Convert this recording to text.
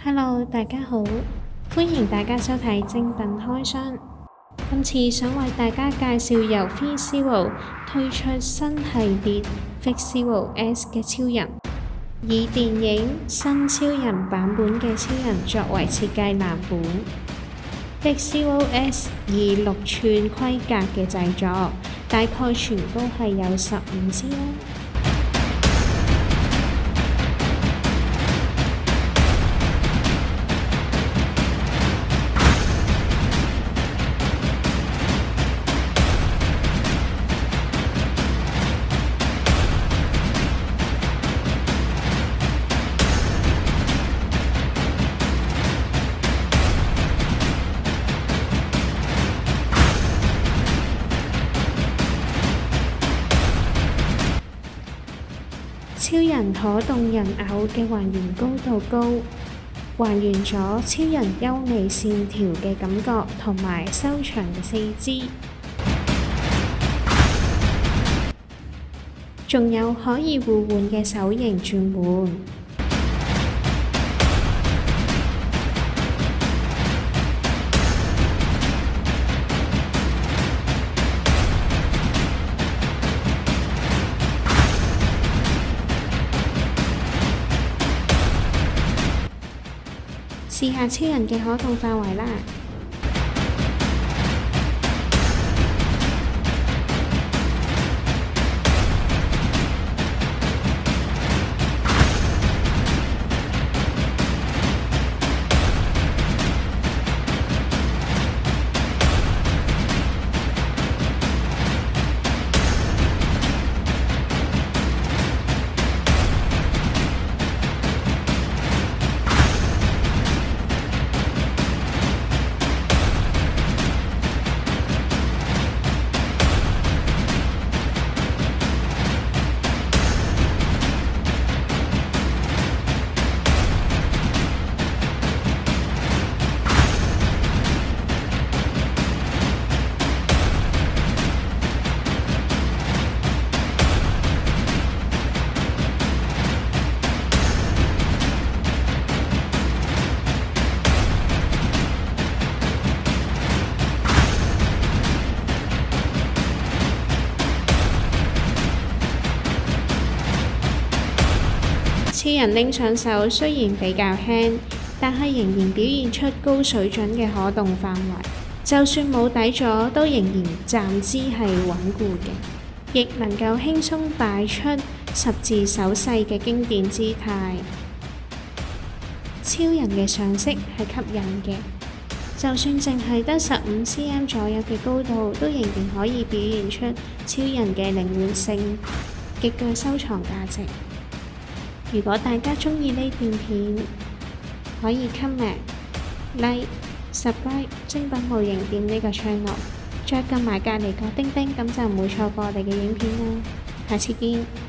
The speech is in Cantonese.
Hello， 大家好，歡迎大家收睇精品開箱。今次想為大家介紹由 FeelZero 推出新系列 FeelZero S 嘅超人，以電影新超人版本嘅超人作為設計藍本。FeelZero S 以6寸規格嘅製作，大概全高係有15cm。超人可動人偶嘅還原高度高，還原咗超人優美線條嘅感覺同埋修長嘅四肢，仲有可以互換嘅手型轉換。試下超人嘅可動範圍啦！超人拎上手雖然比較輕，但係仍然表現出高水準嘅可動範圍。就算冇底座，都仍然站姿係穩固嘅，亦能夠輕鬆擺出十字手勢嘅經典姿態。超人嘅上色係吸引嘅，就算淨係得15cm 左右嘅高度，都仍然可以表現出超人嘅靈活性，極具收藏價值。如果大家鍾意呢段片，可以 comment、like、subscribe 精品模型店呢個 channel， 再撳埋隔離個叮叮，咁就唔會錯過我哋嘅影片啦。下次見。